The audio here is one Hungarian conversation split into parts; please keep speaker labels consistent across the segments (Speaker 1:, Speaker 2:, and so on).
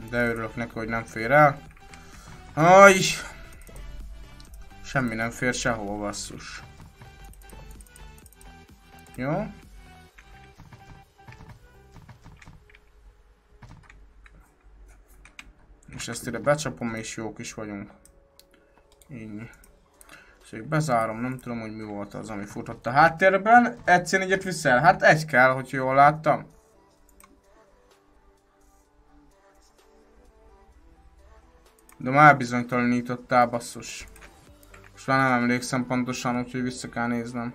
Speaker 1: De örülök neki, hogy nem fér el. Aj! Semmi nem fér sehova, basszus. Jó? És ezt ide becsapom, és jók is vagyunk. Így. És bezárom, nem tudom, hogy mi volt az, ami futott a háttérben. Egy C4-et viszel? Hát egy kell, hogy jól láttam. De már bizonytalanítottál, basszus. Most már nem emlékszem pontosan, úgyhogy vissza kell néznem.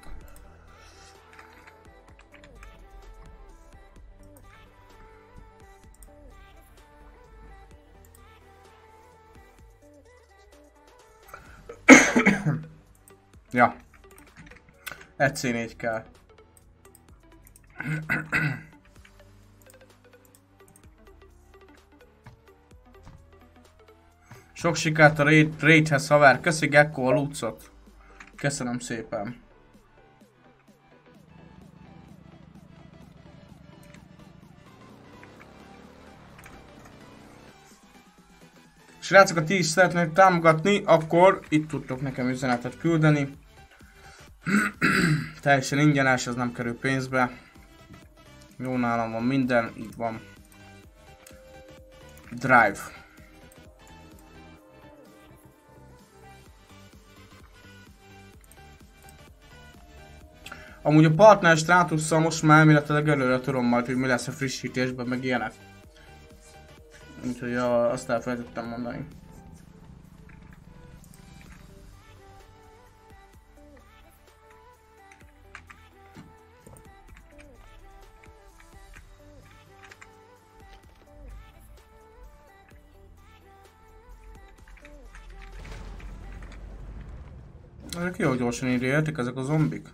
Speaker 1: Ja. Egy C4 kell. Sok sikert a raidhez, haver. Köszi Gekko a lucot. Köszönöm szépen. Srácok, ha ti is szeretnék támogatni, akkor itt tudtok nekem üzenetet küldeni. Teljesen ingyenes, ez nem kerül pénzbe. Jó, nálam van minden, így van. Drive. Amúgy a partner státusszal most már elméletileg előre tudom majd, hogy mi lesz a frissítésben, meg ilyenek. Úgyhogy azt elfelejtettem mondani. Ezek jó gyorsan írják, ezek a zombik.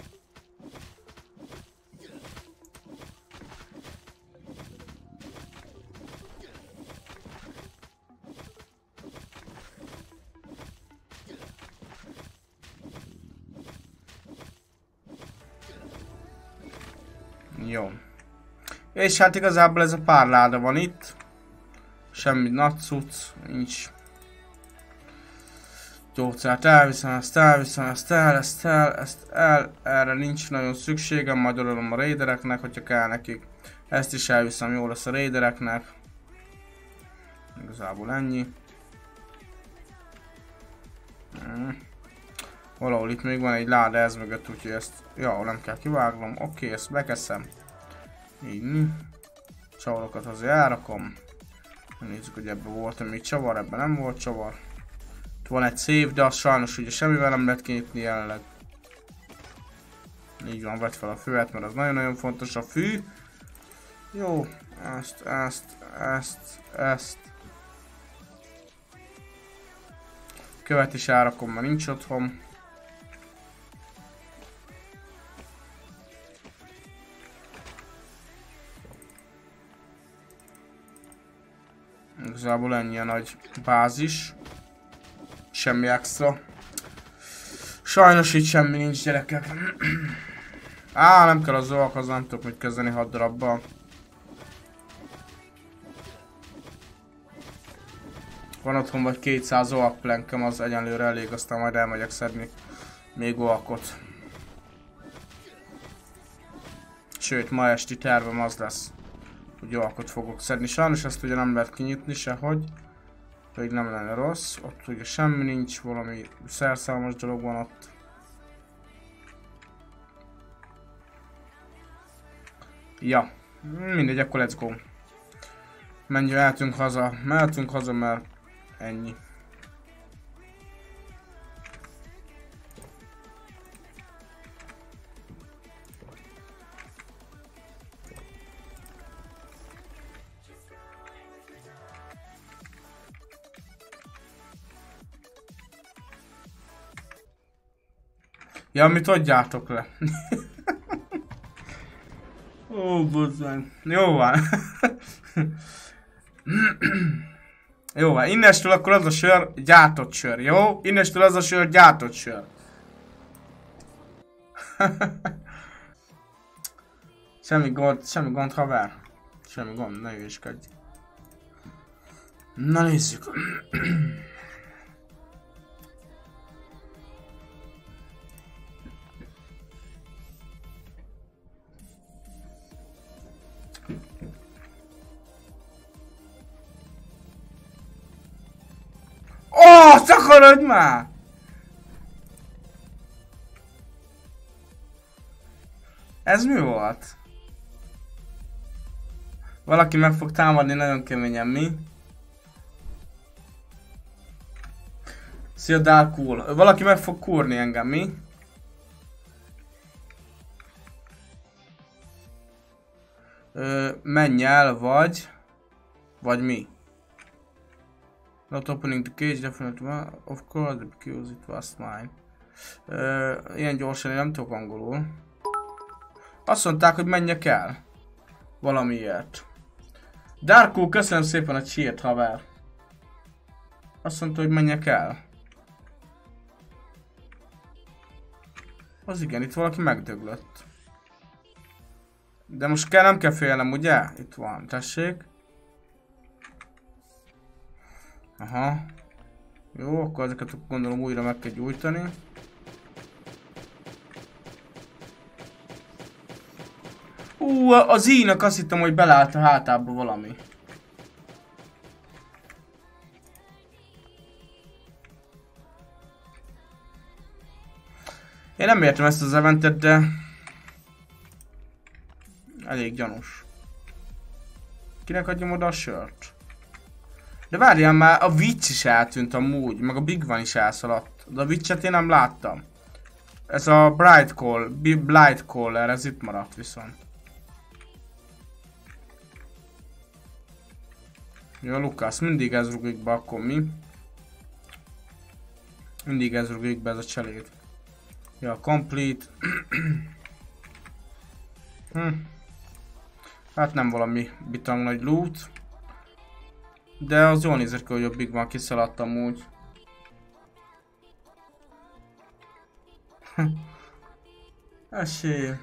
Speaker 1: Jó. És hát igazából ez a pár láda van itt. Semmi nagy cucc, nincs. Gyógyszert elviszem, ezt elviszem, ezt el, erre nincs nagyon szükségem, majd adom a raidereknek, hogyha kell nekik. Ezt is elviszem, jó lesz a raidereknek. Igazából ennyi. Valahol itt még van egy láda ez mögött, úgyhogy ezt, ja, nem kell kivágnom. Oké, ezt bekeszem. Így. Csavarokat azért elrakom. Nézzük, hogy ebben volt még csavar, ebben nem volt csavar. Itt van egy szép, de az sajnos ugye semmivel nem lehet kinyitni jelenleg. Így van, vedd fel a füvet, mert az nagyon-nagyon fontos a fű. Jó, ezt. Követ is elrakom, mert nincs otthon. Igazából ennyi a nagy bázis. Semmi extra. Sajnos itt semmi nincs, gyerekek. Nem kell a zoakhoz, nem tudok mit kezdeni 6 darabbal. Van otthon vagy 200 zoak plenkem, az egyenlőre elég, aztán majd elmegyek szedni még zoakot. Sőt, ma esti tervem az lesz, hogy zoakot fogok szedni. Sajnos ezt ugye nem lehet kinyitni sehogy. Pedig nem lenne rossz, ott ugye semmi nincs, valami szerszámos dolog van ott. Ja, mindegy, akkor let's go. Mehetünk haza, mert ennyi. Ja, mit adjátok le? Ó, bozzánk. Jó van. Jó van, innestől akkor az a sör gyártott sör, jó? Innestől az a sör gyártott sör. semmi gond, haver. Semmi gond, ne hülyeskedj. Na nézzük. Ó, szakarodj már! Ez mi volt? Valaki meg fog támadni nagyon keményen, mi? Szia Darkul. Valaki meg fog kúrni engem, mi? Menj el, vagy mi? Not opening the cage, definitely. Of course, because it was mine. Ilyen gyorsan én nem tudok angolul. Azt mondták, hogy menjek el. Valamiért. Darkul, köszönöm szépen a cheert, haver. Azt mondta, hogy menjek el. Az igen, itt valaki megdöglött. De most nem kell félnem, ugye? Itt van, tessék. Aha. Jó, akkor ezeket gondolom újra meg kell gyújtani. Az ínak azt hittem, hogy beleállt a hátába valami. Én nem értem ezt az eventet, de... elég gyanús. Kinek adjam oda a sört? De várjál már, a Witch is eltűnt amúgy, meg a Big One is elszaladt. De a Witch-et én nem láttam. Ez a Blight Caller, ez itt maradt viszont. Jó, Lukasz, mindig ez rúgik be, akkor mi? Mindig ez rúgik be ez a cselét. Ja, complete. Hát nem valami bitang nagy loot. De az jól nézett ki, hogy a Big One kiszaladt amúgy. Esély.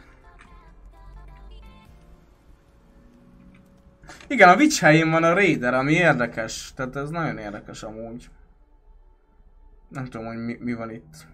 Speaker 1: Igen, a Witch helyén van a Raider, ami érdekes. Tehát ez nagyon érdekes amúgy. Nem tudom, hogy mi van itt.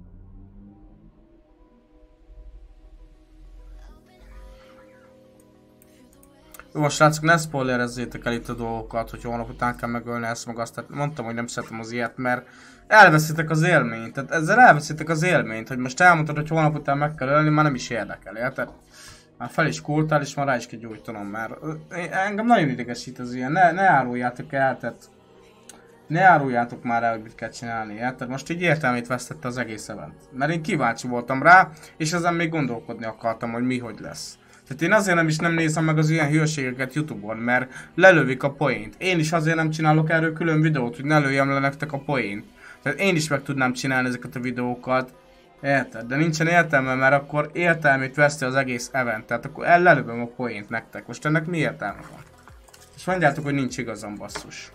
Speaker 1: Jó, srácok, ne spoilerezzétek el itt a dolgokat, hogy holnap után kell megölni ezt meg azt. Tehát mondtam, hogy nem szeretem az ilyet, mert elveszitek az élményt. Tehát ezzel elveszitek az élményt, hogy most elmondtad, hogy holnap után meg kell ölni, már nem is érdekel, érted? Már fel is kultál, és már rá is kell gyújtanom, mert engem nagyon idegesít az ilyen. Ne áruljátok el, tehát ne áruljátok már el, hogy mit kell csinálni, érted? Most így értelmét vesztette az egész event. Mert én kíváncsi voltam rá, és ezen még gondolkodni akartam, hogy mi hogy lesz. Tehát én azért nem nézem meg az ilyen hülyeségeket YouTube-on, mert lelövik a poént. Én is azért nem csinálok erről külön videót, hogy ne lőjem le nektek a poént. Tehát én is meg tudnám csinálni ezeket a videókat. Érted? De nincsen értelme, mert akkor értelmét veszti az egész event. Tehát akkor lelövöm a poént nektek. Most ennek mi értelme van? És mondjátok, hogy nincs igazam, basszus.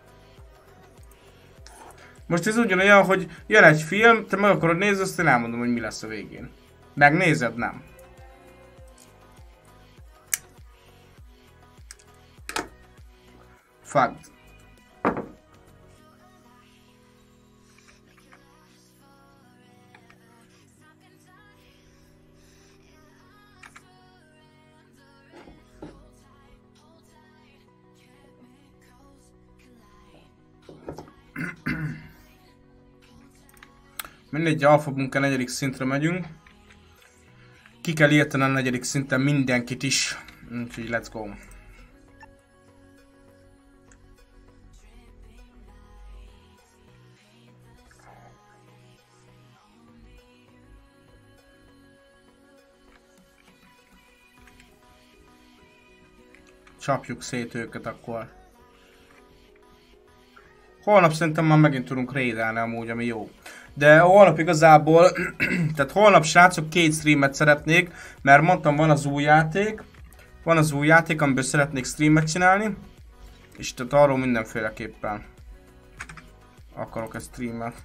Speaker 1: Most ez ugyanolyan, hogy jön egy film, te meg akarod nézni, azt én elmondom, hogy mi lesz a végén. Megnézed? Nem. Fuck. Mindegy, alfa munka 4. szintre megyünk. Ki kell írtani a 4. szinten mindenkit is. Úgyhogy let's go. Csapjuk szét őket akkor. Holnap szerintem már megint tudunk raidelni amúgy, ami jó. De holnap igazából, tehát holnap srácok 2 streamet szeretnék, mert mondtam van az új játék. Van az új játék, amiből szeretnék streamet csinálni. És tehát arról mindenféleképpen akarok egy streamet.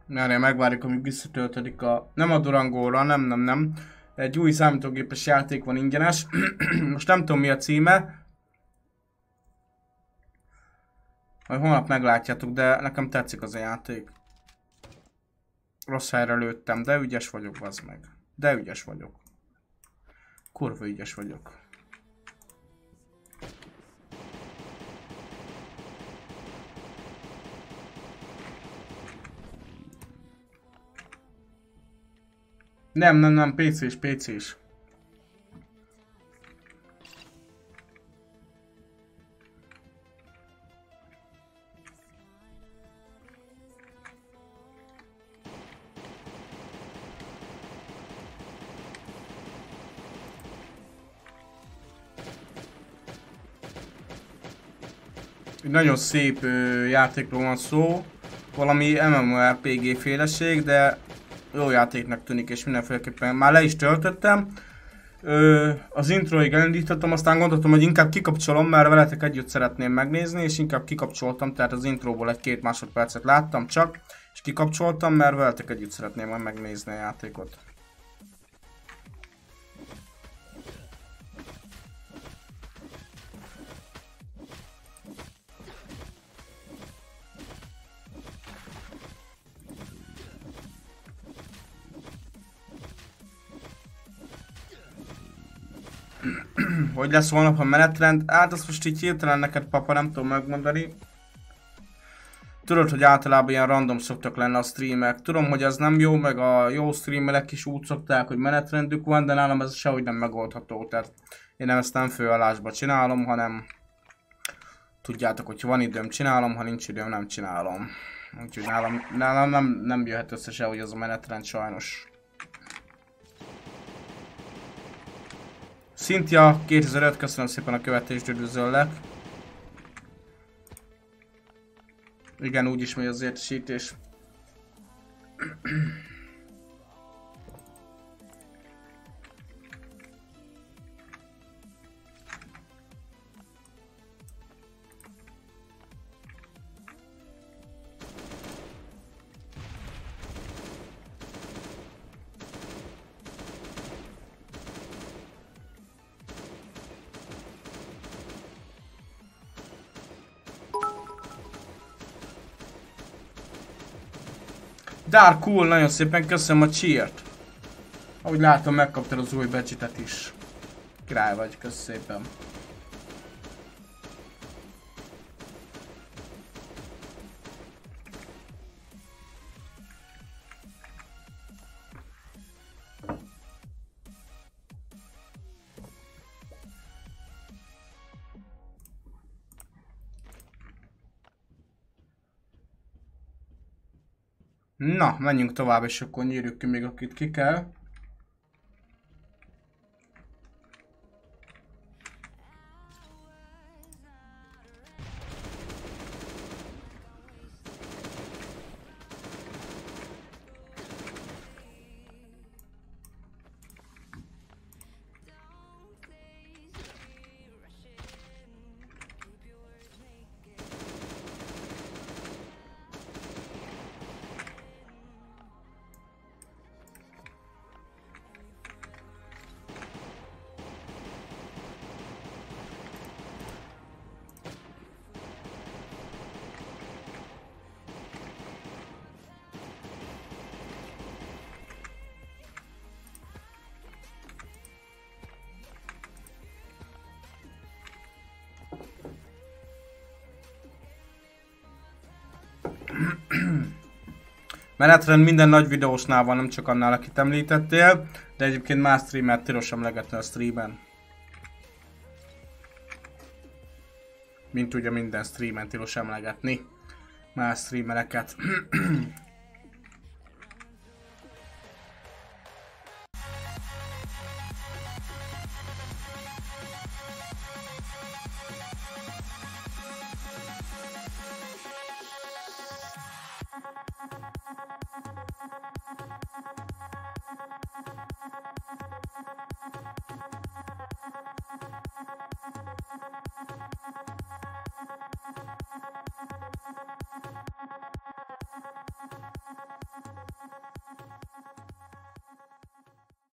Speaker 1: Merre megvárjuk, amíg visszatöltődik a... Nem a Durangóra, nem. Egy új számítógépes játék van ingyenes. Most nem tudom mi a címe. Majd holnap meglátjátok, de nekem tetszik az a játék. Rossz helyre lőttem, de ügyes vagyok, bazd meg. De ügyes vagyok. Kurva ügyes vagyok. Nem, PC-s. Egy nagyon szép játékról van szó. Valami MMORPG féleség, de jó játéknak tűnik, és mindenféleképpen már le is töltöttem. Az introig elindítottam, aztán gondoltam, hogy inkább kikapcsolom, mert veletek együtt szeretném megnézni, és inkább kikapcsoltam, tehát az intróból egy-két másodpercet láttam csak, és kikapcsoltam, mert veletek együtt szeretném megnézni a játékot. Hogy lesz holnap a menetrend? Hát azt most így hirtelen neked, papa, nem tudom megmondani. Tudod, hogy általában ilyen random szoktak lenni a streamek. Tudom, hogy ez nem jó, meg a jó streamerek is úgy szokták, hogy menetrendük van, de nálam ez sehogy nem megoldható. Tehát én ezt nem főállásba csinálom, hanem tudjátok, hogy van időm, csinálom, ha nincs időm, nem csinálom. Úgyhogy nálam nem jöhet össze sehogy az a menetrend sajnos. Cynthia 2005, köszönöm szépen a követést, üdvözöllek. Igen, úgyis megy az értesítés. Dark Cool, nagyon szépen köszönöm a cheert. Ahogy látom, megkaptad az új badge-et is. Király vagy, kösz szépen. Na, menjünk tovább, és akkor nyírjuk ki még, akit ki kell. Menetrend minden nagy videósnál van, nem csak annál, akit említettél, de egyébként más streamert tilos emlegetni a streamen. Mint ugye minden streamen tilos emlegetni más streamereket.